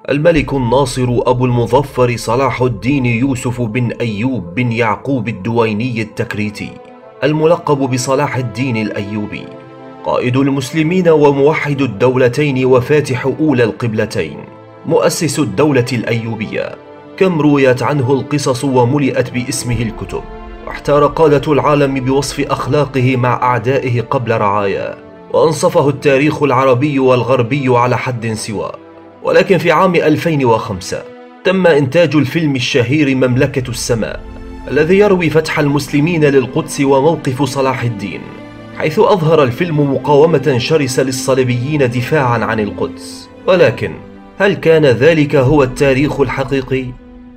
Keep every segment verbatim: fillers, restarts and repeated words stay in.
الملك الناصر أبو المظفر صلاح الدين يوسف بن أيوب بن يعقوب الدويني التكريتي، الملقب بصلاح الدين الأيوبي، قائد المسلمين وموحد الدولتين وفاتح أولى القبلتين، مؤسس الدولة الأيوبية. كم رويت عنه القصص وملئت باسمه الكتب، واحتار قادة العالم بوصف أخلاقه مع أعدائه قبل رعاياه، وأنصفه التاريخ العربي والغربي على حد سواء. ولكن في عام ألفين وخمسة تم إنتاج الفيلم الشهير مملكة السماء، الذي يروي فتح المسلمين للقدس وموقف صلاح الدين، حيث أظهر الفيلم مقاومة شرسة للصليبيين دفاعا عن القدس. ولكن هل كان ذلك هو التاريخ الحقيقي؟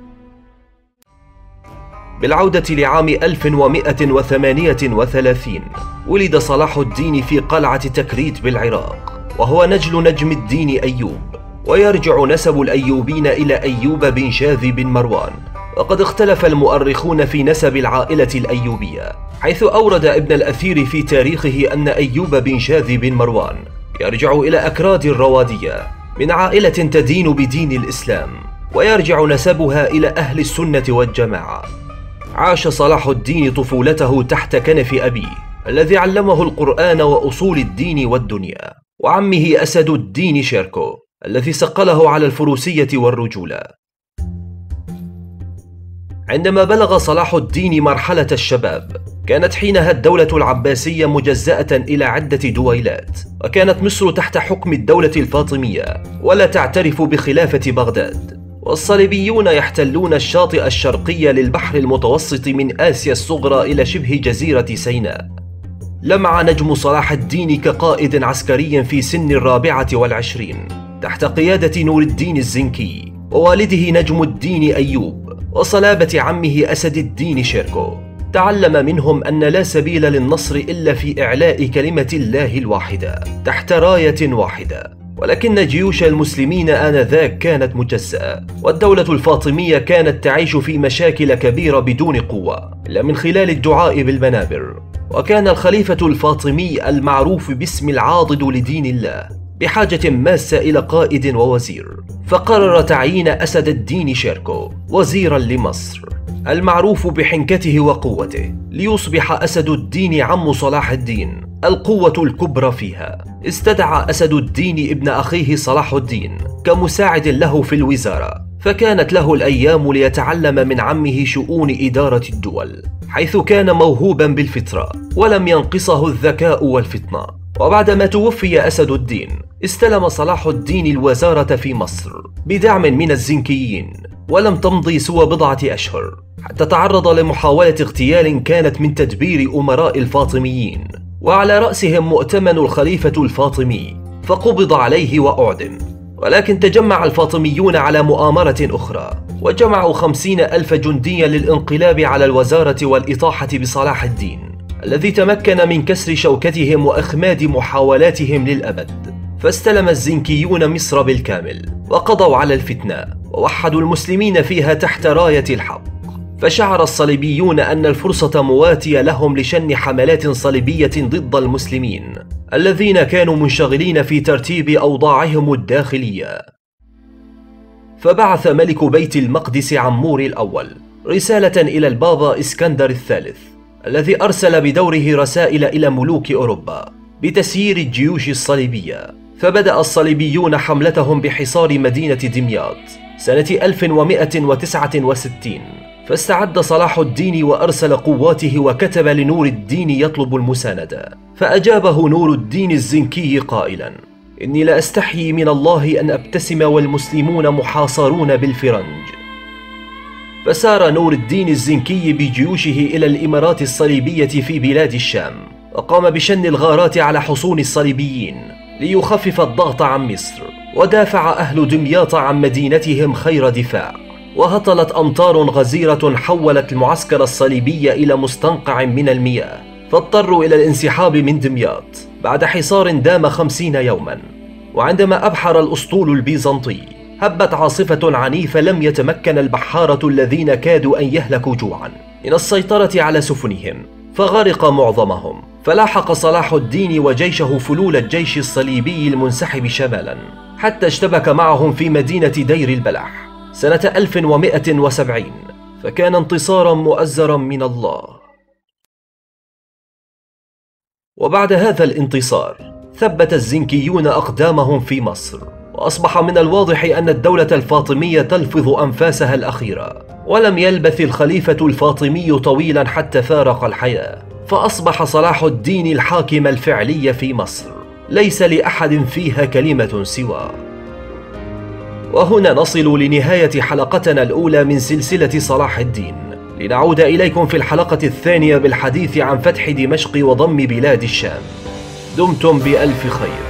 بالعودة لعام ألف ومئة وثمانية وثلاثين، ولد صلاح الدين في قلعة تكريت بالعراق، وهو نجل نجم الدين أيوب، ويرجع نسب الأيوبين إلى أيوب بن شاذ بن مروان. وقد اختلف المؤرخون في نسب العائلة الأيوبية، حيث أورد ابن الأثير في تاريخه أن أيوب بن شاذ بن مروان يرجع إلى أكراد الروادية من عائلة تدين بدين الإسلام، ويرجع نسبها إلى أهل السنة والجماعة. عاش صلاح الدين طفولته تحت كنف أبيه الذي علمه القرآن وأصول الدين والدنيا، وعمه أسد الدين شيركو الذي صقله على الفروسية والرجولة. عندما بلغ صلاح الدين مرحلة الشباب، كانت حينها الدولة العباسية مجزأة إلى عدة دويلات، وكانت مصر تحت حكم الدولة الفاطمية ولا تعترف بخلافة بغداد، والصليبيون يحتلون الشاطئ الشرقي للبحر المتوسط من آسيا الصغرى إلى شبه جزيرة سيناء. لمع نجم صلاح الدين كقائد عسكري في سن الرابعة والعشرين تحت قيادة نور الدين الزنكي ووالده نجم الدين أيوب وصلابة عمه أسد الدين شيركو. تعلم منهم أن لا سبيل للنصر إلا في إعلاء كلمة الله الواحدة تحت راية واحدة. ولكن جيوش المسلمين آنذاك كانت مجزأة، والدولة الفاطمية كانت تعيش في مشاكل كبيرة بدون قوة إلا من خلال الدعاء بالمنابر. وكان الخليفة الفاطمي المعروف باسم العاضد لدين الله بحاجة ماسة إلى قائد ووزير، فقرر تعيين أسد الدين شيركو وزيرا لمصر المعروف بحنكته وقوته، ليصبح أسد الدين عم صلاح الدين القوة الكبرى فيها. استدعى أسد الدين ابن أخيه صلاح الدين كمساعد له في الوزارة، فكانت له الأيام ليتعلم من عمه شؤون إدارة الدول، حيث كان موهوبا بالفطرة ولم ينقصه الذكاء والفطنة. وبعدما توفي أسد الدين، استلم صلاح الدين الوزارة في مصر بدعم من الزنكيين، ولم تمضي سوى بضعة أشهر حتى تعرض لمحاولة اغتيال كانت من تدبير أمراء الفاطميين، وعلى رأسهم مؤتمن الخليفة الفاطمي، فقبض عليه وأعدم. ولكن تجمع الفاطميون على مؤامرة أخرى، وجمعوا خمسين ألف جنديا للانقلاب على الوزارة والإطاحة بصلاح الدين، الذي تمكن من كسر شوكتهم وإخماد محاولاتهم للأبد. فاستلم الزنكيون مصر بالكامل، وقضوا على الفتنة، ووحدوا المسلمين فيها تحت راية الحق. فشعر الصليبيون أن الفرصة مواتية لهم لشن حملات صليبية ضد المسلمين الذين كانوا منشغلين في ترتيب أوضاعهم الداخلية. فبعث ملك بيت المقدس عمور الأول رسالة إلى البابا إسكندر الثالث، الذي أرسل بدوره رسائل إلى ملوك أوروبا بتسيير الجيوش الصليبية. فبدأ الصليبيون حملتهم بحصار مدينة دمياط سنة ألف ومئة وتسعة وستين، فاستعد صلاح الدين وأرسل قواته وكتب لنور الدين يطلب المساندة، فأجابه نور الدين الزنكي قائلا: إني لا أستحيي من الله أن أبتسم والمسلمون محاصرون بالفرنج. فسار نور الدين الزنكي بجيوشه إلى الإمارات الصليبية في بلاد الشام، وقام بشن الغارات على حصون الصليبيين ليخفف الضغط عن مصر. ودافع أهل دمياط عن مدينتهم خير دفاع، وهطلت أمطار غزيرة حولت المعسكر الصليبي إلى مستنقع من المياه، فاضطروا إلى الانسحاب من دمياط بعد حصار دام خمسين يوما. وعندما أبحر الأسطول البيزنطي، هبت عاصفة عنيفة لم يتمكن البحارة الذين كادوا أن يهلكوا جوعا من السيطرة على سفنهم، فغرق معظمهم. فلاحق صلاح الدين وجيشه فلول الجيش الصليبي المنسحب شمالا، حتى اشتبك معهم في مدينة دير البلح سنة ألف ومئة وسبعين، فكان انتصارا مؤزرا من الله. وبعد هذا الانتصار ثبت الزنكيون أقدامهم في مصر، وأصبح من الواضح أن الدولة الفاطمية تلفظ أنفاسها الأخيرة. ولم يلبث الخليفة الفاطمي طويلا حتى فارق الحياة، فأصبح صلاح الدين الحاكم الفعلي في مصر، ليس لأحد فيها كلمة سواه. وهنا نصل لنهاية حلقتنا الأولى من سلسلة صلاح الدين، لنعود إليكم في الحلقة الثانية بالحديث عن فتح دمشق وضم بلاد الشام. دمتم بألف خير.